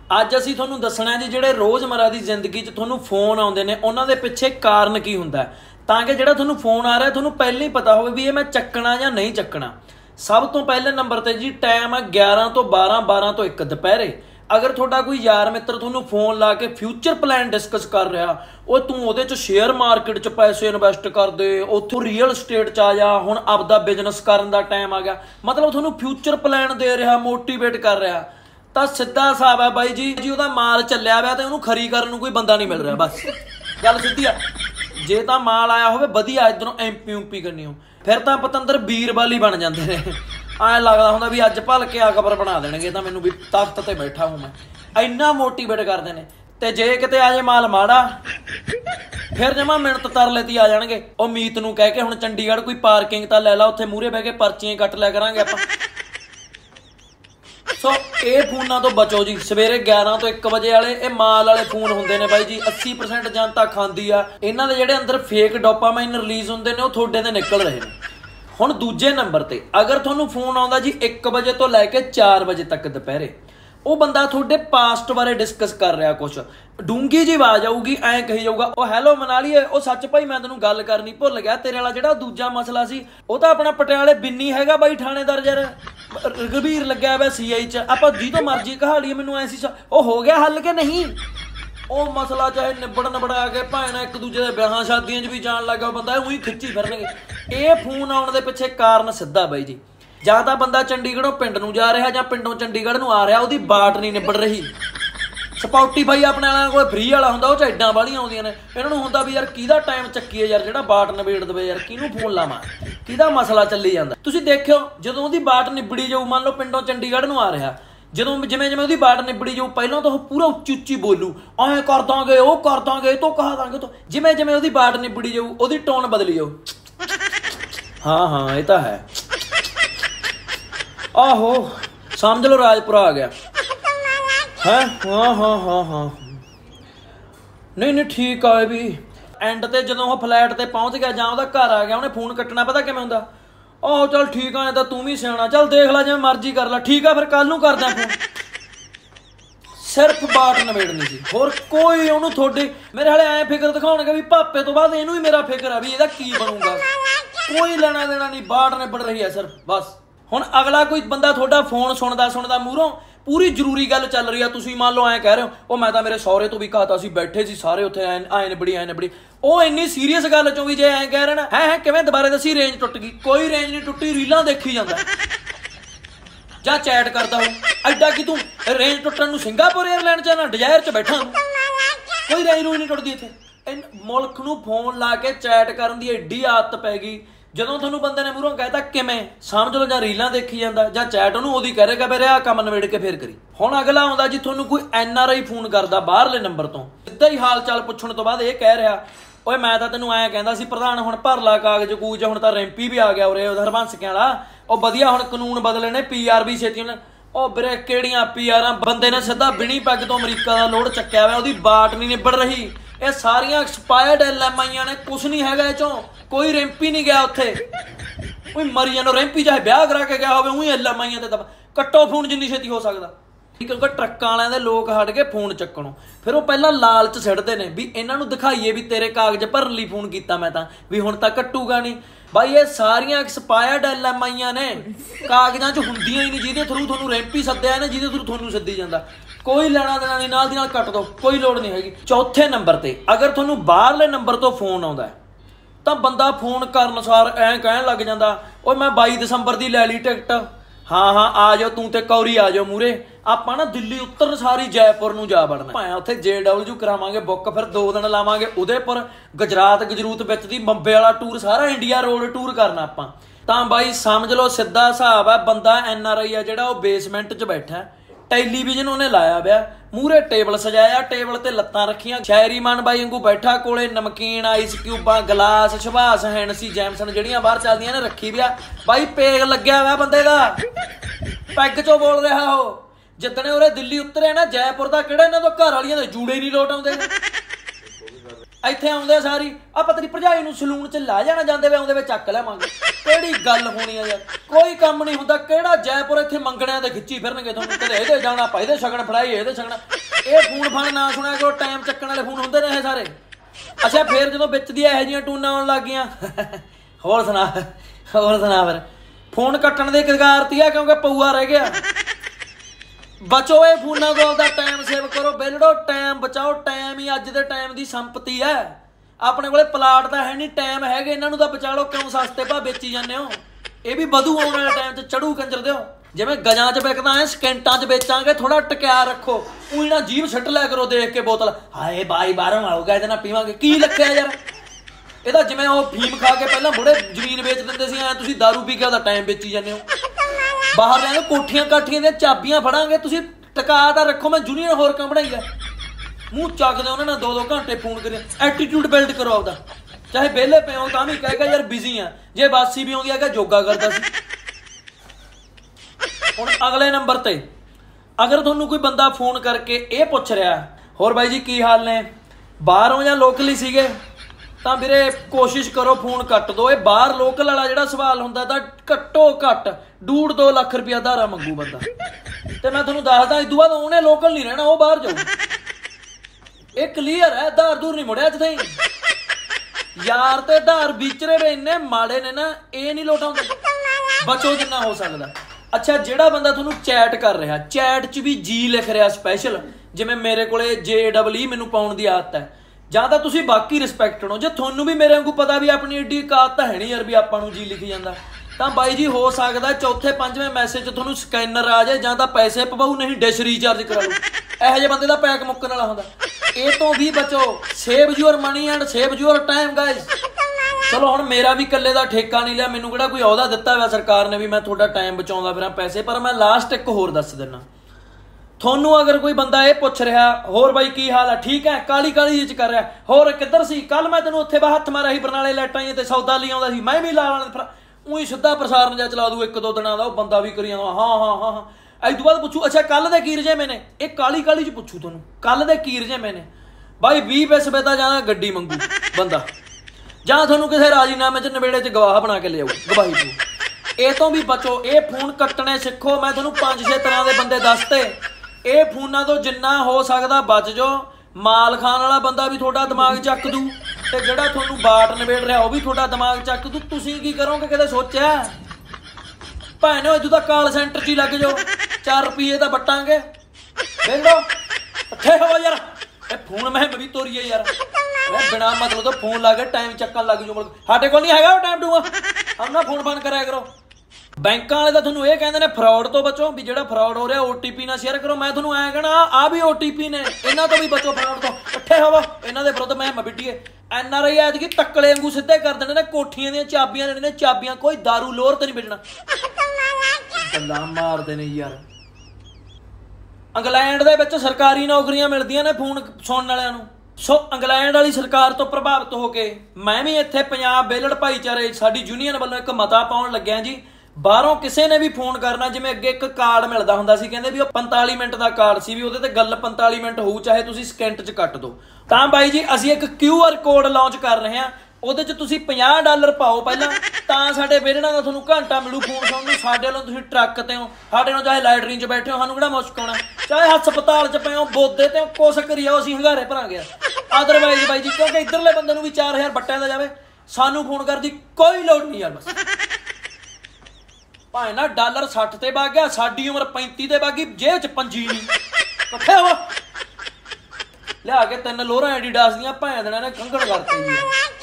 ਅੱਜ ਅਸੀਂ ਤੁਹਾਨੂੰ ਦੱਸਣਾ ਜੀ ਜਿਹੜੇ ਰੋਜ਼ਮर्रा ਦੀ ਜ਼ਿੰਦਗੀ 'ਚ ਤੁਹਾਨੂੰ ਫੋਨ ਆਉਂਦੇ ਨੇ ਉਹਨਾਂ ਦੇ ਪਿੱਛੇ ਕਾਰਨ ਕੀ ਹੁੰਦਾ ਤਾਂ ਕਿ ਜਿਹੜਾ ਤੁਹਾਨੂੰ ਫੋਨ ਆ ਰਿਹਾ ਤੁਹਾਨੂੰ ਪਹਿਲਾਂ ਹੀ ਪਤਾ ਹੋਵੇ ਵੀ ਇਹ ਮੈਂ ਚੱਕਣਾ ਜਾਂ ਨਹੀਂ ਚੱਕਣਾ। ਸਭ ਤੋਂ ਪਹਿਲੇ ਨੰਬਰ ਤੇ ਜੀ ਟਾਈਮ ਹੈ 11 ਤੋਂ 12, 12 ਤੋਂ 1 ਦੁਪਹਿਰੇ। अगर थोड़ा कोई यार मित्र थोनू फोन ला के फ्यूचर प्लान डिस्कस कर रहा वो तू वो शेयर मार्केट च पैसे इन्वेस्ट कर दे उतो रियल स्टेट च आ जा हुण आपदा बिजनेस करन दा टाइम आ गया मतलब थोनू फ्यूचर प्लान दे रहा मोटिवेट कर रहा तो सीधा हिसाब है बाई जी जी वह माल चलिया वा तो उन्होंने खरी करन कोई बंदा नहीं मिल रहा। बस गल सीधी आ जे तो माल आया हो वधिया इधरों एमपी उमपी करनी हो फिर तो पतंदर बीरबल ही बन जाते हैं। ਐਂ ਲੱਗਦਾ ਹੁੰਦਾ ਵੀ ਅੱਜ ਭਲ ਕੇ ਅਕਬਰ ਬਣਾ ਦੇਣਗੇ ਤਾਂ ਮੈਨੂੰ ਵੀ ਤਖਤ ਤੇ ਬੈਠਾ ਹੂੰ ਮੈਂ ਇੰਨਾ ਮੋਟੀਵੇਟ ਕਰਦੇ ਨੇ। ਤੇ ਜੇ ਕਿਤੇ ਆ ਜੇ ਮਾਲ ਮਾੜਾ ਫਿਰ ਜਮਾ ਮਿਹਨਤ ਤਰਲੇ ਤੀ ਆ ਜਾਣਗੇ। ਉਹ ਮੀਤ ਨੂੰ ਕਹਿ ਕੇ ਹੁਣ ਚੰਡੀਗੜ੍ਹ ਕੋਈ ਪਾਰਕਿੰਗ ਤਾਂ ਲੈ ਲਾ ਉੱਥੇ ਮੂਹਰੇ ਬਹਿ ਕੇ ਪਰਚੀਆਂ ਕੱਟ ਲਿਆ ਕਰਾਂਗੇ ਆਪਾਂ। ਸੋ ਇਹ ਫੋਨਾਂ ਤੋਂ ਬਚੋ ਜੀ। ਸਵੇਰੇ 11 ਤੋਂ 1 ਵਜੇ ਵਾਲੇ ਇਹ ਮਾਲ ਵਾਲੇ ਫੋਨ ਹੁੰਦੇ ਨੇ ਬਾਈ ਜੀ 80% ਜਨਤਾ ਖਾਂਦੀ ਆ ਇਹਨਾਂ ਦੇ ਜਿਹੜੇ ਅੰਦਰ ਫੇਕ ਡੋਪਾਮਾਈਨ ਰਿਲੀਜ਼ ਹੁੰਦੇ ਨੇ ਉਹ ਤੁਹਾਡੇ ਤੇ ਨਿਕਲ ਰਹੇ ਨੇ। ਹੁਣ ਦੂਜੇ ਨੰਬਰ ਤੇ ਅਗਰ ਤੁਹਾਨੂੰ ਫੋਨ ਆਉਂਦਾ ਜੀ 1 ਵਜੇ ਤੋਂ ਲੈ ਕੇ 4 ਵਜੇ ਤੱਕ ਦੁਪਹਿਰੇ ਉਹ ਬੰਦਾ ਤੁਹਾਡੇ ਪਾਸਟ ਬਾਰੇ ਡਿਸਕਸ ਕਰ ਰਿਹਾ ਕੁਛ ਡੂੰਗੀ ਜੀ ਆਵਾਜ਼ ਆਊਗੀ ਐਂ ਕਹੀ ਜਾਊਗਾ ਉਹ ਹੈਲੋ ਮਨਾਲੀਏ ਉਹ ਸੱਚ ਭਾਈ ਮੈਂ ਤੈਨੂੰ ਗੱਲ ਕਰਨੀ ਭੁੱਲ ਗਿਆ ਤੇਰੇ ਵਾਲਾ ਜਿਹੜਾ ਦੂਜਾ ਮਸਲਾ ਸੀ ਉਹ ਤਾਂ ਆਪਣਾ ਪਟਿਆਲੇ ਬਿੰਨੀ ਹੈਗਾ ਬਾਈ ਥਾਣੇਦਾਰ ਯਾਰ ਰਘਬੀਰ ਲੱਗਿਆ ਹੋਇਆ ਸੀਆਈ ਚ ਆਪਾਂ ਜੀ ਤੋਂ ਮਰਜੀ ਕਹਾਲੀਏ ਮੈਨੂੰ ਐ ਸੀ ਉਹ ਹੋ ਗਿਆ ਹੱਲ ਕਿ ਨਹੀਂ। ਉਹ ਮਸਲਾ ਚਾਹੇ ਨਿਬੜਾ ਕੇ ਭਾਣਾ ਇੱਕ ਦੂਜੇ ਦੇ ਵਿਆਹਾਂ ਸ਼ਾਦੀਆਂ 'ਚ ਵੀ ਜਾਣ ਲੱਗਾ ਬੰਦਾ ਉਹੀ ਖਿੱਚੀ ਫਿਰਨਗੇ। ਇਹ ਫੋਨ ਆਉਣ ਦੇ ਪਿੱਛੇ ਕਾਰਨ ਸਿੱਧਾ ਬਾਈ ਜੀ ਜਾਂ ਤਾਂ ਬੰਦਾ ਚੰਡੀਗੜ੍ਹੋਂ ਪਿੰਡ ਨੂੰ ਜਾ ਰਿਹਾ ਜਾਂ ਪਿੰਡੋਂ ਚੰਡੀਗੜ੍ਹ ਨੂੰ ਆ ਰਿਹਾ ਉਹਦੀ ਬਾਟ ਨਹੀਂ ਨਿਬੜ ਰਹੀ। ਸਪੋਟੀਫਾਈ ਆਪਣੇ ਵਾਲਿਆਂ ਕੋਲ ਫ੍ਰੀ ਵਾਲਾ ਹੁੰਦਾ ਉਹ 'ਚ ਐਡਾਂ ਵਾਲੀਆਂ ਆਉਂਦੀਆਂ ਨੇ ਇਹਨਾਂ ਨੂੰ ਹੁੰਦਾ ਵੀ ਯਾਰ ਕਿਹਦਾ ਟਾਈਮ ਚੱਕੀਏ ਯਾਰ ਜਿਹੜਾ ਬਾਟ ਨਿਬੇੜ ਦੇਵੇ ਯਾਰ ਕਿਹਨੂੰ ਫੋਨ ਲਾਵਾਂ ਕਿਹਦਾ ਮਸਲਾ ਚੱਲੀ ਜਾਂਦਾ। ਤੁਸੀਂ ਦੇਖਿਓ ਜਦੋਂ ਉਹਦੀ ਬਾਟ ਨਿਬੜੀ ਜਾਊ ਮੰਨ ਲਓ ਪਿੰਡੋਂ ਚੰਡੀਗੜ੍ਹ ਨੂੰ ਆ ਰਿਹਾ ਜਦੋਂ ਜਿਵੇਂ ਜਿਵੇਂ ਉਹਦੀ ਬਾਟ ਨਿਬੜੀ ਜਾਊ ਪਹਿਲਾਂ ਤਾਂ ਉਹ ਪੂਰਾ ਉੱਚੀ ਉੱਚੀ ਬੋਲੂ ਐਂ ਕਰ ਦਾਂਗੇ ਉਹ ਕਰ ਦਾਂਗੇ ਤੋਂ ਕਹਾ ਦਾਂਗੇ ਤੋਂ ਜਿਵੇਂ ਜਿਵੇਂ ਉਹਦੀ ਬਾਟ ਨਿਬੜੀ ਜਾਊ ਉਹਦੀ ਟੋਨ ਬਦਲੀ ਜਾਊ। ਹਾਂ ਹਾਂ ਇਹ ਤਾਂ ਹੈ ਆਹੋ ਸਮਝ ਲਓ ਰਾਜਪੁਰਾ ਆ ਗਿਆ ਹੈ। ਹਾਂ ਹਾਂ ਹਾਂ ਹਾਂ ਨਹੀਂ ਨਹੀਂ ਠੀਕ ਆ ਵੀ ਐਂਡ ਤੇ ਜਦੋਂ ਉਹ ਫਲੈਟ ਤੇ ਪਹੁੰਚ ਗਿਆ ਜਾਂ ਉਹਦਾ ਘਰ ਆ ਗਿਆ ਉਹਨੇ ਫੋਨ ਕੱਟਣਾ ਪਤਾ ਕਿਵੇਂ ਹੁੰਦਾ ਆਹੋ ਚੱਲ ਠੀਕ ਆ ਤਾਂ ਤੂੰ ਵੀ ਸਿਆਣਾ ਚੱਲ ਦੇਖ ਲੈ ਜਿਵੇਂ ਮਰਜ਼ੀ ਕਰ ਲੈ ਠੀਕ ਆ ਫਿਰ ਕੱਲ ਨੂੰ ਕਰਦਾ ਫੋਨ। ਸਿਰਫ ਬਾਟ ਨਵੇੜਨੀ ਸੀ ਹੋਰ ਕੋਈ ਉਹਨੂੰ ਤੁਹਾਡੇ ਮੇਰੇ ਹਾਲੇ ਐਂ ਫਿਕਰ ਦਿਖਾਉਣਗੇ ਵੀ ਭਾਪੇ ਤੋਂ ਬਾਅਦ ਇਹਨੂੰ ਹੀ ਮੇਰਾ ਫਿਕਰ ਆ ਵੀ ਇਹਦਾ ਕੀ ਬਣੂਗਾ ਕੋਈ ਲੈਣਾ ਦੇਣਾ ਨਹੀਂ ਬਾਟ ਨਿਬੜ ਰਹੀ ਹੈ ਸਿਰਫ ਬਸ। ਹੁਣ ਅਗਲਾ ਕੋਈ ਬੰਦਾ ਤੁਹਾਡਾ ਫੋਨ ਸੁਣਦਾ ਮੂਹਰੋਂ ਪੂਰੀ ਜ਼ਰੂਰੀ ਗੱਲ ਚੱਲ ਰਹੀ ਆ ਤੁਸੀਂ ਮੰਨ ਲਓ ਐਂ ਕਹਿ ਰਹੇ ਹੋ ਉਹ ਮੈਂ ਤਾਂ ਮੇਰੇ ਸਹੁਰੇ ਤੋਂ ਵੀ ਕਹਾਤਾ ਸੀ ਬੈਠੇ ਸੀ ਸਾਰੇ ਉੱਥੇ ਐਂ ਨਿਬੜੀ ਉਹ ਇੰਨੀ ਸੀਰੀਅਸ ਗੱਲ ਚੋਂ ਵੀ ਜੇ ਐਂ ਕਹਿ ਰਹੇ ਨਾ ਹੈ ਕਿਵੇਂ ਦੁਬਾਰੇ ਦੱਸੀ ਰੇਂਜ ਟੁੱਟ ਗਈ ਕੋਈ ਰੇਂਜ ਨਹੀਂ ਟੁੱਟੀ ਰੀਲਾਂ ਦੇਖੀ ਜਾਂਦਾ ਜਾਂ ਚੈਟ ਕਰਦਾ ਹੋ ਐਡਾ ਕਿ ਤੂੰ ਰੇਂਜ ਟੁੱਟਣ ਨੂੰ ਸਿੰਗਾਪੁਰ 에ਅਰਲਾਈਨ 'ਚ ਨਾ ਡਿਜ਼ਾਇਰ 'ਚ ਬੈਠਾ ਕੋਈ ਰੇਂਜ ਰੂੰਜ ਨਹੀਂ ਟੁੱਟਦੀ ਇੱਥੇ। ਮੁਲਕ ਨੂੰ ਫੋਨ ਲਾ ਕੇ ਚੈਟ ਕਰਨ ਦੀ ਐਡੀ ਆਦਤ ਪੈ ਗਈ ਜਦੋਂ ਤੁਹਾਨੂੰ ਬੰਦੇ ਨੇ ਮੂਹਰੋਂ ਕਹਿਤਾ ਕਿਵੇਂ ਸਮਝ ਲਓ ਜਾਂ ਰੀਲਾਂ ਦੇਖੀ ਜਾਂਦਾ ਜਾਂ ਚੈਟ ਉਹਨੂੰ ਉਹਦੀ ਕਰੇਗਾ ਵੀਰੇ ਆਹ ਕੰਮ ਨਵੇੜ ਕੇ ਫੇਰ ਕਰੀ। ਹੁਣ ਅਗਲਾ ਆਉਂਦਾ ਜੀ ਤੁਹਾਨੂੰ ਕੋਈ NRI ਫੋਨ ਕਰਦਾ ਬਾਹਰਲੇ ਨੰਬਰ ਤੋਂ ਸਿੱਧਾ ਹੀ ਹਾਲ ਚਾਲ ਪੁੱਛਣ ਤੋਂ ਬਾਅਦ ਇਹ ਕਹਿ ਰਿਹਾ ਓਏ ਮੈਂ ਤਾਂ ਤੈਨੂੰ ਐਂ ਕਹਿੰਦਾ ਸੀ ਪ੍ਰਧਾਨ ਹੁਣ ਭਰ ਲਾ ਕਾਗਜ਼ ਕੂਜ ਹੁਣ ਤਾਂ ਰੈਂਪੀ ਵੀ ਆ ਗਿਆ ਉਰੇ ਹਰਬੰਸਕਿਆਂ ਵਾਲਾ ਉਹ ਵਧੀਆ ਹੁਣ ਕਾਨੂੰਨ ਬਦਲੇ ਨੇ PR ਵੀ ਛੇਤੀ ਨੇ ਉਹ ਵੀਰੇ ਕਿਹੜੀਆਂ PRਾਂ ਬੰਦੇ ਨੇ ਸਿੱਧਾ ਬਿਨੀ ਪੈਗ ਤੋਂ ਅਮਰੀਕਾ ਦਾ ਲੋਡ ਚੱਕਿਆ ਹੋਇਆ ਉਹਦੀ ਬਾਟ ਨਹੀਂ ਨਿਬੜ ਰਹੀ। ਇਹ ਸਾਰੀਆਂ ਐਕਸਪਾਇਰਡ LMIਆਂ ਨੇ ਕੁਛ ਨਹੀਂ ਹੈਗਾ ਇਹ ਚੋਂ ਕੋਈ ਰੈਂਪੀ ਨਹੀਂ ਗਿਆ ਉੱਥੇ ਕੋਈ ਮਰੀ ਜਾਨੋ ਰੈਂਪੀ ਚਾਹੇ ਵਿਆਹ ਕਰਾ ਕੇ ਗਿਆ ਹੋਵੇ ਉਹੀ LMIਆਂ ਤੇ ਕੱਟੋ ਫੋਨ ਜਿੰਨੀ ਛੇਤੀ ਹੋ ਸਕਦਾ ਕਿਉਂਕਿ ਟਰੱਕਾਂ ਵਾਲਿਆਂ ਦੇ ਲੋਕ ਹਟ ਕੇ ਫੋਨ ਚੱਕਣੋਂ ਫਿਰ ਉਹ ਪਹਿਲਾਂ ਲਾਲਚ ਸਿੱਟਦੇ ਨੇ ਵੀ ਇਹਨਾਂ ਨੂੰ ਦਿਖਾਈਏ ਵੀ ਤੇਰੇ ਕਾਗਜ਼ ਭਰਨ ਲਈ ਫੋਨ ਕੀਤਾ ਮੈਂ ਤਾਂ ਵੀ ਹੁਣ ਤਾਂ ਕੱਟੂਗਾ ਨਹੀਂ। ਬਾਈ ਇਹ ਸਾਰੀਆਂ ਐਕਸਪਾਇਰਡ LMIਆਂ ਨੇ ਕਾਗਜ਼ਾਂ 'ਚ ਹੁੰਦੀਆਂ ਹੀ ਨਹੀਂ ਜਿਹਦੇ ਥਰੂ ਤੁਹਾਨੂੰ ਰੈਂਪੀ ਸੱਦਿਆ ਨੇ ਜਿਹਦੇ ਥਰੂ ਤੁਹਾਨੂੰ ਸੱਦੀ ਜਾਂਦਾ ਕੋਈ ਲੈਣਾ ਦੇਣਾ ਨਹੀਂ ਨਾਲ ਦੀ ਨਾਲ ਕੱਟ ਦੋ ਕੋਈ ਲੋੜ ਨਹੀਂ ਹੈਗੀ। ਚੌਥੇ ਨੰਬਰ ਤੇ ਅਗਰ ਤੁਹਾਨੂੰ ਬਾਹਰਲੇ ਨੰਬਰ ਤੋਂ ਫੋਨ ਆਉਂਦਾ ਤਾਂ ਬੰਦਾ ਫੋਨ ਕਰਨ ਸਾਰ ਐਂ ਕਹਿਣ ਲੱਗ ਜਾਂਦਾ ਓਏ ਮੈਂ 22 ਦਸੰਬਰ ਦੀ ਲੈ ਲਈ ਟਿਕਟ ਹਾਂ ਹਾਂ ਆ ਜਾਓ ਤੂੰ ਤੇ ਕੌਰੀ ਆ ਜਾਓ ਮੂਰੇ ਆਪਾਂ ਨਾ ਦਿੱਲੀ ਉੱਤਰ ਸਾਰੀ ਜੈਪੁਰ ਨੂੰ ਜਾ ਵੜਨਾ ਭਾਵੇਂ ਉੱਥੇ JW ਕਰਾਵਾਂਗੇ ਬੁੱਕ ਫਿਰ 2 ਦਿਨ ਲਾਵਾਂਗੇ ਉਦੇਪੁਰ ਗੁਜਰਾਤ ਗਜਰੂਤ ਵਿੱਚ ਦੀ ਬੰਬੇ ਵਾਲਾ ਟੂਰ ਸਾਰਾ ਇੰਡੀਆ ਰੋਡ ਟੂਰ ਕਰਨਾ ਆਪਾਂ ਤਾਂ ਬਾਈ ਸਮਝ ਲਓ ਸਿੱਧਾ ਹਿਸਾਬ ਆ ਬੰਦਾ NRI ਆ ਜਿਹੜਾ ਉਹ ਬੇਸਮੈਂਟ 'ਚ ਬੈਠਾ ਟੈਲੀਵਿਜ਼ਨ ਉਹਨੇ ਲਾਇਆ ਪਿਆ ਮੂਹਰੇ ਟੇਬਲ ਸਜਾਇਆ ਟੇਬਲ ਤੇ ਲੱਤਾਂ ਰੱਖੀਆਂ ਸ਼ਾਇਰੀ ਮਾਨ ਬਾਈ ਵਾਂਗੂ ਬੈਠਾ ਕੋਲੇ ਨਮਕੀਨ ਆਈਸ ਕਿਊਬਾਂ ਗਲਾਸ ਸ਼ਬਾਸ ਹੈਂਡਸੀ ਜੈਮਸਨ ਜਿਹੜੀਆਂ ਬਾਹਰ ਚੱਲਦੀਆਂ ਨੇ ਰੱਖੀ ਪਿਆ ਬਾਈ ਪੇਗ ਲੱਗਿਆ ਹੋਇਆ ਬੰਦੇ ਦਾ ਪੈਗ ਚੋਂ ਬੋਲ ਰਿਹਾ ਉਹ ਜਿੱਦਣੇ ਉਰੇ ਦਿੱਲੀ ਉਤਰੇ ਨਾ ਜੈਪੁਰ ਦਾ ਕਿਹੜਾ ਇਹਨਾਂ ਤੋਂ ਘਰ ਵਾਲੀਆਂ ਦੇ ਜੂੜੇ ਨਹੀਂ ਲੋਟ ਆਉਂਦੇ ਇੱਥੇ ਆਉਂਦੇ ਸਾਰੀ ਆ ਪਤਾ ਨੀ ਭਰਜਾਈ ਨੂੰ ਸਲੂਨ 'ਚ ਲੈ ਜਾਣਾ ਜਾਂਦੇ ਵੇ ਆਉਂਦੇ ਵੇ ਚੱਕ ਲੈਵਾਂਗੇ ਕਿਹੜੀ ਗੱਲ ਹੋਣੀ ਆ ਯਾਰ ਕੋਈ ਕੰਮ ਨਹੀਂ ਹੁੰਦਾ ਕਿਹੜਾ ਜੈਪੁਰ ਇੱਥੇ ਮੰਗਣਿਆਂ ਤੇ ਖਿੱਚੀ ਫਿਰਨਗੇ ਤੁਹਾਨੂੰ ਕਦੇ ਇਹਦੇ ਜਾਣਾ ਆਪਾਂ ਇਹਦੇ ਸ਼ਗਨ ਫੜਾਈ ਇਹਦੇ ਸ਼ਗਨ ਇਹ ਫੋਨ ਫਾਨ ਨਾ ਸੁਣਿਆ ਕਰੋ, ਟਾਈਮ ਚੱਕਣ ਵਾਲੇ ਫੋਨ ਹੁੰਦੇ ਨੇ ਇਹ ਸਾਰੇ। ਅੱਛਾ ਫਿਰ ਜਦੋਂ ਵਿੱਚ ਦੀਆਂ ਇਹੋ ਜਿਹੀਆਂ ਟੂਨਾਂ ਆਉਣ ਲੱਗ ਗਈਆਂ ਹੋਰ ਸੁਣਾ ਫਿਰ ਫੋਨ ਕੱਟਣ ਦੇ ਕਗਾਰ ਤੇ ਆ ਕਿਉਂਕਿ ਪਊਆ ਰਹਿ ਗਿਆ। ਬਚੋ ਇਹ ਫੋਨਾਂ ਤੋਂ, ਆਪਦਾ ਟਾਈਮ ਸੇਵ ਕਰੋ ਬੇਲੜੋ, ਟਾਈਮ ਬਚਾਓ। ਟਾਈਮ ਹੀ ਅੱਜ ਦੇ ਟਾਈਮ ਦੀ ਸੰਪਤੀ ਹੈ। ਆਪਣੇ ਕੋਲੇ ਪਲਾਟ ਤਾਂ ਹੈ ਨਹੀਂ, ਟਾਈਮ ਹੈਗੇ, ਇਹਨਾਂ ਨੂੰ ਤਾਂ ਬਚਾ ਲਓ। ਕਿਉਂ ਸਸਤੇ ਭਾਅ ਵੇਚੀ ਜਾਂਦੇ ਹੋ? ਇਹ ਵੀ ਵਧੂ ਆਉਣ ਵਾਲੇ ਟਾਈਮ 'ਚ, ਚੜੂ ਕੰਜਰ ਦਿਓ। ਜਿਵੇਂ ਗਜਾਂ 'ਚ ਵਿਕਦਾ ਐ ਸਕਿੰਟਾਂ 'ਚ ਵੇਚਾਂਗੇ, ਥੋੜਾ ਟਕਿਆ ਰੱਖੋ। ਉਹੀ ਨਾ ਜੀਭ ਛੱਟ ਲਿਆ ਕਰੋ ਦੇਖ ਕੇ ਬੋਤਲ, ਹਾਏ ਬਾਈ ਬਾਹਰੋਂ ਆਊਗਾ ਇਹਦੇ ਨਾਲ ਪੀਵਾਂਗੇ। ਕੀ ਲੱਖਿਆ ਯਾਰ ਇਹਦਾ? ਜਿਵੇਂ ਉਹ ਫੀਮ ਖਾ ਕੇ ਪਹਿਲਾਂ ਬੁੜੇ ਜ਼ਮੀਨ ਵੇਚ ਦਿੰਦੇ ਸੀ, ਐ ਤੁਸੀਂ ਦਾਰੂ ਪੀ ਕੇ ਉਹਦਾ ਟਾਈਮ ਵੇਚੀ ਜਾਂਦੇ ਹੋ। ਬਾਹਰ ਰਹਿ ਕੇ ਕੋਠੀਆਂ ਕਾਠੀਆਂ ਦੀਆਂ ਚਾਬੀਆਂ ਫੜਾਂਗੇ, ਤੁਸੀਂ ਟਕਾ ਤਾਂ ਰੱਖੋ। ਮੈਂ ਜੂਨੀਅਰ ਹੋਰ ਕੰਮ ਬਣਾਈ ਆ, ਮੂੰਹ ਚੱਕਦੇ ਉਹਨਾਂ ਨਾਲ 2-2 ਘੰਟੇ ਫੋਨ ਕਰੇ। ਐਟੀਟਿਊਡ ਬਿਲਡ ਕਰੋ ਆਪਦਾ, ਚਾਹੇ ਵਿਹਲੇ ਪਏ ਹੋ ਤਾਂ ਵੀ ਕਹੇਗਾ ਯਾਰ ਬਿਜ਼ੀ ਆ। ਜੇ ਬਾਸੀ ਵੀ ਆਉਂਦੀ ਹੈਗਾ ਯੋਗਾ ਕਰਦਾ ਸੀ। ਹੁਣ ਅਗਲੇ ਨੰਬਰ ਤੇ ਅਗਰ ਤੁਹਾਨੂੰ ਕੋਈ ਬੰਦਾ ਫੋਨ ਕਰਕੇ ਇਹ ਪੁੱਛ ਰਿਹਾ, ਹੋਰ ਬਾਈ ਜੀ ਕੀ ਹਾਲ ਨੇ, ਬਾਹਰੋਂ ਜਾਂ ਲੋਕਲ ਹੀ ਸੀਗੇ, ਤਾਂ ਵੀਰੇ ਕੋਸ਼ਿਸ਼ ਕਰੋ ਫੋਨ ਕੱਟ ਦੋ। ਇਹ ਬਾਹਰ ਲੋਕਲ ਵਾਲਾ ਜਿਹੜਾ ਸਵਾਲ ਹੁੰਦਾ ਤਾਂ ਘੱਟੋ ਘੱਟ 1.5-2 ਲੱਖ ਰੁਪਇਆ ਧਾਰਾ ਮੰਗੂ ਬੰਦਾ। ਤੇ ਮੈਂ ਤੁਹਾਨੂੰ ਦੱਸਦਾ ਇਸ ਤੋਂ ਬਾਅਦ ਉਹਨੇ ਲੋਕਲ ਨਹੀਂ ਰਹਿਣਾ, ਉਹ ਬਾਹਰ ਜਾਊ। ਇਹ ਕਲੀਅਰ ਹੈ, ਧਾਰ ਦੂਰ ਨਹੀਂ ਮੁੜਿਆ ਅੱਜ ਤਾਈਂ। ਯਾਰ ਤੇ ਧਾਰ ਵਿਚਰੇ ਵੇ ਇੰਨੇ ਮਾੜੇ ਨੇ ਨਾ, ਇਹ ਨਹੀਂ ਲੋਟਾਉਂਦੇ। ਬਚੋ ਜਿੰਨਾ ਹੋ ਸਕਦਾ। ਅੱਛਾ ਜਿਹੜਾ ਬੰਦਾ ਤੁਹਾਨੂੰ ਚੈਟ ਕਰ ਰਿਹਾ, ਚੈਟ 'ਚ ਵੀ ਜੀ ਲਿਖ ਰਿਹਾ ਸਪੈਸ਼ਲ, ਜਿਵੇਂ ਮੇਰੇ ਕੋਲੇ JEE ਮੈਨੂੰ ਪਾਉਣ ਦੀ ਆਦਤ ਹੈ, ਜਾਂ ਤਾਂ ਤੁਸੀਂ ਬਾਕੀ ਰਿਸਪੈਕਟਡ ਹੋ। ਜੇ ਤੁਹਾਨੂੰ ਵੀ ਮੇਰੇ ਵਾਂਗੂ ਪਤਾ ਵੀ ਆਪਣੀ ਏਡੀ ਔਕਾਤ ਤਾਂ ਹੈ ਨਹੀਂ ਯਾਰ ਵੀ ਆਪਾਂ ਨੂੰ ਜੀ ਲਿਖੀ ਜਾਂਦਾ, ਤਾਂ ਬਾਈ ਜੀ ਹੋ ਸਕਦਾ ਚੌਥੇ ਪੰਜਵੇਂ ਮੈਸੇਜ 'ਚ ਤੁਹਾਨੂੰ ਸਕੈਨਰ ਆ ਜਾਏ, ਜਾਂ ਤਾਂ ਪੈਸੇ ਪਵਾਉ, ਨਹੀਂ ਡਿਸ਼ ਰੀਚਾਰਜ ਕਰਾ ਲਓ। ਇਹੋ ਜਿਹੇ ਬੰਦੇ ਦਾ ਪੈਕ ਮੁੱਕਣ ਵਾਲਾ ਹੁੰਦਾ। ਇਹ ਤੋਂ ਵੀ ਬਚੋ। Save your money and save your time guys. ਚਲੋ ਹੁਣ ਮੇਰਾ ਵੀ ਇਕੱਲੇ ਦਾ ਠੇਕਾ ਨਹੀਂ ਲਿਆ, ਮੈਨੂੰ ਕਿਹੜਾ ਕੋਈ ਅਹੁਦਾ ਦਿੱਤਾ ਹੋਇਆ ਸਰਕਾਰ ਨੇ ਵੀ ਮੈਂ ਤੁਹਾਡਾ ਟਾਈਮ ਬਚਾਉਂਦਾ ਫਿਰਾਂ ਪੈਸੇ। ਪਰ ਮੈਂ ਲਾਸਟ ਇੱਕ ਹੋਰ ਦੱਸ ਦਿੰਦਾ ਤੁਹਾਨੂੰ, ਅਗਰ ਕੋਈ ਬੰਦਾ ਇਹ ਪੁੱਛ ਰਿਹਾ, ਹੋਰ ਬਾਈ ਕੀ ਹਾਲ ਆ, ਠੀਕ ਹੈ, ਕਾਲੀ ਕਾਲੀ ਜਿਹੀ 'ਚ ਕਰ ਰਿਹਾ, ਹੋਰ ਕਿੱਧਰ ਸੀ ਕੱਲ, ਮੈਂ ਤੈਨੂੰ ਉੱਥੇ ਹੱਥ ਮਾਰਿਆ ਸੀ ਬਰਨਾਲੇ ਲਾਈਟਾਂ ਤੇ ਸੌਦਾ ਲਈ ਆਉਂਦਾ ਸੀ, ਮੈਂ ਵੀ ਲਾ ਲੈਣਾ। ਫਿਰ ਉਹੀ ਸਿੱਧਾ ਪ੍ਰਸਾਰਨ ਜਿਹਾ ਚਲਾ ਦੂ 1-2 ਦਿਨਾਂ ਦਾ, ਉਹ ਬੰਦਾ ਵੀ ਕਰੀ ਜਾਂਦਾ ਹਾਂ। ਇਸ ਤੋਂ ਬਾਅਦ ਪੁੱਛੂ ਅੱਛਾ ਕੱਲ ਦੇ ਕੀ ਰਜੇਵੇਂ ਨੇ, ਇਹ ਕਾਲੀ ਕਾਲੀ 'ਚ ਪੁੱਛੂ ਤੁਹਾਨੂੰ ਕੱਲ ਦੇ ਕੀ ਰਜੇਵੇਂ ਨੇ। ਬਾਈ 20 ਪੈਸੇ ਦਾ ਜਾਂ ਗੱਡੀ ਮੰਗੂ ਬੰਦਾ, ਜਾਂ ਤੁਹਾਨੂੰ ਕਿਸੇ ਰਾਜੀਨਾਮੇ 'ਚ ਨਵੇੜੇ 'ਚ ਗਵਾਹ ਬਣਾ ਕੇ ਲਿਆਊ ਗਵਾਹੀ ਤੋਂ। ਇਹ ਤੋਂ ਵੀ ਬਚੋ। ਇਹ ਫੋਨ ਕੱਟਣੇ ਸਿੱਖੋ। ਮੈਂ ਤੁਹਾਨੂੰ 5-6 ਤਰ੍ਹਾਂ ਦੇ ਬੰਦੇ ਦੱਸਤੇ। ਇਹ ਫੋਨਾਂ ਤੋਂ ਜਿੰਨਾ ਹੋ ਸਕਦਾ ਬਚ ਜਾਓ। ਮਾਲ ਖਾਣ ਵਾਲਾ ਬੰਦਾ ਵੀ ਤੁਹਾਡਾ ਦਿਮਾਗ ਚੱਕ ਦੂ, ਤੇ ਜਿਹੜਾ ਤੁਹਾਨੂੰ ਬਾਟ ਨਵੇੜ ਰਿਹਾ ਉਹ ਵੀ ਤੁਹਾਡਾ ਦਿਮਾਗ ਚੱਕ ਦੂ। ਤੁਸੀਂ ਕੀ ਕਰੋਗੇ ਕਦੇ ਸੋਚਿਆ? ਭਾਵੇਂ ਇਦੋਂ ਤਾਂ ਕਾਲ ਸੈਂਟਰ 'ਚ ਹੀ ਲੱਗ ਜਾਓ, 4 ਰੁਪਏ ਤਾਂ ਵੱਟਾਂਗੇ। ਵੇਖੋ ਇਕੱਠੇ ਹੋ ਯਾਰ, ਇਹ ਫੋਨ ਮੈਂ ਵੀ ਤੋਰੀਏ ਯਾਰ, ਮੈਂ ਬਿਨਾਂ ਮਤਲਬ ਤੋਂ ਫੋਨ ਲਾ ਕੇ ਟਾਈਮ ਚੱਕਣ ਲੱਗ ਜੂ। ਸਾਡੇ ਕੋਲ ਨਹੀਂ ਹੈਗਾ ਉਹ ਟਾਈਮ ਟੂਆ, ਹਮ ਨਾ ਫੋਨ ਬੰਦ ਕਰਿਆ ਕਰੋ। ਬੈਂਕਾਂ ਵਾਲੇ ਤਾਂ ਤੁਹਾਨੂੰ ਇਹ ਕਹਿੰਦੇ ਨੇ ਫਰਾਡ ਤੋਂ ਬਚੋ, ਵੀ ਜਿਹੜਾ ਫਰਾਡ ਹੋ ਰਿਹਾ OTP ਨਾਲ ਸ਼ੇਅਰ ਕਰੋ। ਮੈਂ ਤੁਹਾਨੂੰ ਐਂ ਕਹਿਣਾ ਆ ਵੀ OTP ਨੇ, ਇਹਨਾਂ ਤੋਂ ਵੀ ਬਚੋ, ਫਰਾਡ ਤੋਂ। ਇਕੱਠੇ ਹੋਵੋ, ਇਹਨਾਂ ਦੇ ਵਿਰੁੱਧ ਮੈਂ ਵਿੱਢੀਏ। NRI ਐਤਕੀ ਤੱਕਲੇ ਵਾਂਗੂ ਸਿੱਧੇ ਕਰ ਦੇਣੇ ਨੇ, ਕੋਠੀਆਂ ਦੀਆਂ ਚਾਬੀਆਂ ਦੇਣੇ ਨੇ, ਚਾਬੀਆਂ ਕੋਈ ਦਾਰੂ ਲੋਰ ਤੇ ਨਹੀਂ ਵੇਚਣਾ। ਗੱਲਾਂ ਮਾਰਦੇ ਨੇ ਯਾਰ। ਇੰਗਲੈਂਡ ਦੇ ਵਿੱਚ ਸਰਕਾਰੀ ਨੌਕਰੀਆਂ ਮਿਲਦੀਆਂ ਨੇ ਫੋਨ ਸੁਣਨ ਵਾਲਿਆਂ ਨੂੰ। ਸੋ ਇੰਗਲੈਂਡ ਵਾਲੀ ਸਰਕਾਰ ਤੋਂ ਪ੍ਰਭਾਵਿਤ ਹੋ ਕੇ ਮੈਂ ਵੀ ਇੱਥੇ ਪੰਜਾਬ ਬੇਲੜ ਭਾਈਚਾਰੇ ਸਾਡੀ ਯੂਨੀਅਨ ਵੱਲੋਂ ਇੱਕ ਮਤਾ ਪਾਉਣ ਲੱਗਿਆ ਜੀ। ਬਾਹਰੋਂ ਕਿਸੇ ਨੇ ਵੀ ਫੋਨ ਕਰਨਾ, ਜਿਵੇਂ ਅੱਗੇ ਇੱਕ ਕਾਰਡ ਮਿਲਦਾ ਹੁੰਦਾ ਸੀ, ਕਹਿੰਦੇ ਵੀ ਉਹ 45 ਮਿੰਟ ਦਾ ਕਾਰਡ ਸੀ, ਵੀ ਉਹਦੇ ਤੇ ਗੱਲ 45 ਮਿੰਟ ਹੋਊ, ਚਾਹੇ ਤੁਸੀਂ ਸਕਿੰਟ 'ਚ ਕੱਟ ਦਿਓ। ਤਾਂ ਬਾਈ ਜੀ ਅਸੀਂ ਇੱਕ QR ਕੋਡ ਲਾਂਚ ਕਰ ਰਹੇ ਹਾਂ, ਉਹਦੇ 'ਚ ਤੁਸੀਂ $50 ਪਾਓ ਪਹਿਲਾਂ, ਤਾਂ ਸਾਡੇ ਬੇਲੜਾਂ ਦਾ ਤੁਹਾਨੂੰ ਘੰਟਾ ਮਿਲੂ ਫੋਨ ਸੁਣਨ ਨੂੰ। ਸਾਡੇ ਵੱਲੋਂ ਤੁਸੀਂ ਟਰੱਕ ਤੇ ਹੋ, ਸਾਡੇ ਨਾਲ ਚਾਹੇ ਲਾਈਟਰਿੰਗ 'ਚ ਬੈਠੇ ਹੋ, ਸਾਨੂੰ ਕਿਹੜਾ ਮੁਸ਼ਕ ਆਉਣਾ, ਚਾਹੇ ਹਸਪਤਾਲ 'ਚ ਪਏ ਹੋ, ਬੋਦੇ ਤੇ ਕੁਛ ਕਰੀਓ, ਅਸੀਂ ਹੰਗਾਰੇ ਭਰਾਂਗੇ। ਅਦਰਵਾਈਜ਼ ਬਾਈ ਜੀ ਕਿਉਂਕਿ ਇੱਧਰਲੇ ਬੰਦੇ ਨੂੰ ਵੀ 4000 ਵੱਟਿਆਂ ਦਾ ਜਾਵੇ, ਸਾਨੂੰ ਫੋਨ ਕਰਨ ਦੀ ਕੋਈ ਲੋੜ ਨਹੀਂ ਯਾਰ। ਬਸ ਭਾਵੇਂ ਨਾ $60 ਤੇ ਵਗ ਗਿਆ, ਸਾਡੀ ਉਮਰ 35 ਤੇ ਵਗ ਗਈ, ਜੇਬ 'ਚ ਪੰਜੀ ਨਹੀਂ। ਇਕੱਠੇ ਹੋ ਲਿਆ ਕੇ 3 ਲੋਰਾਂ ਐਡੀਡਾਸ ਦੀਆਂ ਭਾਵੇਂ ਦੇਣਾ ਨੇ ਕੰਗਣ ਕਰਤੇ ਜੀ।